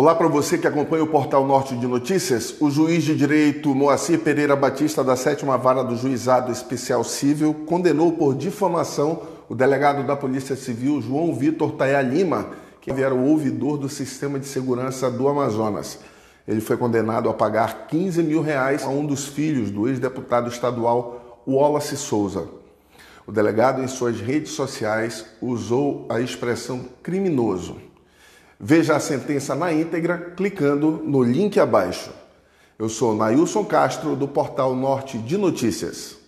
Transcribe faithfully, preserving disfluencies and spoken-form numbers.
Olá para você que acompanha o Portal Norte de Notícias. O juiz de direito Moacir Pereira Batista, da sétima Vara do Juizado Especial Cível, condenou por difamação o delegado da Polícia Civil, João Vitor Tayá Lima, que era o ouvidor do Sistema de Segurança do Amazonas. Ele foi condenado a pagar quinze mil reais a um dos filhos do ex-deputado estadual Wallace Souza. O delegado, em suas redes sociais, usou a expressão criminoso. Veja a sentença na íntegra clicando no link abaixo. Eu sou Nailson Castro, do Portal Norte de Notícias.